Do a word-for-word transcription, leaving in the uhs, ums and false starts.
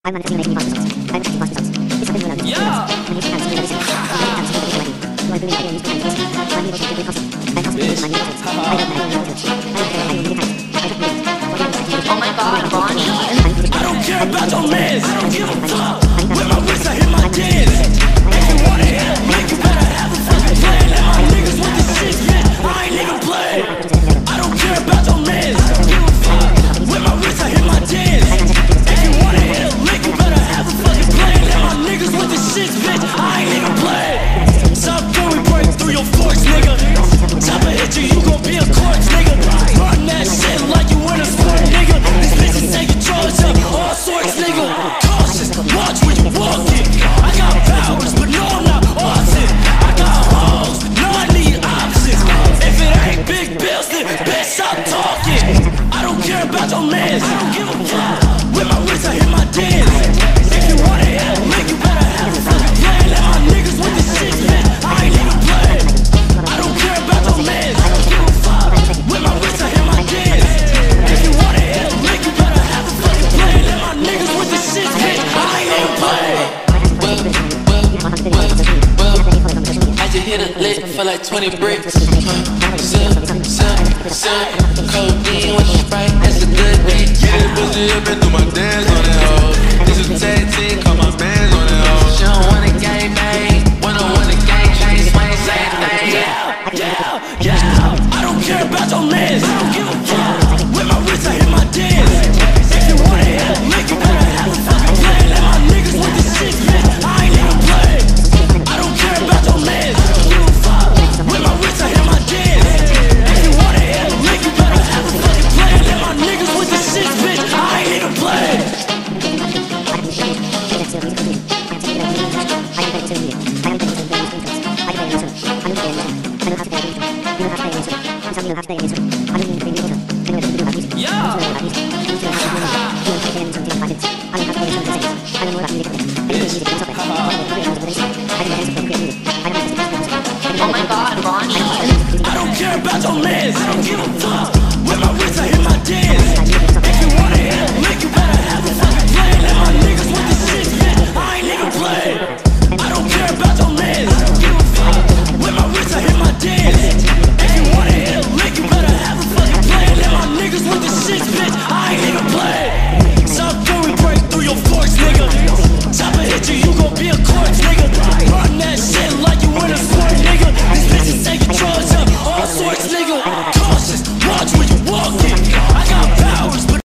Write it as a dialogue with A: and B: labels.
A: my god, Bonnie.
B: I don't care about your mess. I don't give a fuck. With my wrist, I hit my dance. If you wanna hit, make you better have a fucking plan. Let my niggas with this shit, yeah, I ain't even play. I don't care about your mess. I don't give a fuck. With my wrist, I hit my dance. If you wanna hit, make you better have a fucking plan. Let my niggas with this shit, bitch, I ain't even play. Stop when we break through your forks, nigga. Chopper hit you, you gon' be a corpse, nigga. Run that shit like you in a sport, nigga. These bitches taking charge of all sorts, nigga. Cautious, watch where you walking. I got powers, but no, I'm not awesome. I got hoes, no, I need options. If it ain't big bills, then bitch, stop talking. I don't care about your mans, I don't give a fuck. With my wrist, I hit my dance. If you wanna hit, make you better have a fucking plan. Let my niggas with this shit, bitch, I ain't even play. I don't care about your mans, I don't give a fuck. With my wrist, I hit my dance. If you wanna hit, make you better have a fucking plan. Let my niggas with this shit, bitch, I ain't even play.
C: Well, well, well, well, I just hit a lick for like twenty bricks. Sip, sip, sip, codeine with Sprite, that's a good hit.
D: Get this pussy up and do my dance on it, hoe. This is tag team, call my bands on it, hoe.
C: She don't want a gang bang, wanna win a gang, chain swing, same thing.
B: Yeah, yeah, yeah. I don't care about your mans, I don't give a fuck. With my wrist, I hit my dance. If you wanna hit, make you better have a fucking plan. Let my niggas with this shit, bitch, I ain't even play. I don't care about your mans, I don't give a fuck. With my wrist, I hit my dance. If you wanna hit, make you better have a fucking plan. Let my niggas with this shit, bitch, I ain't even play. Yeah.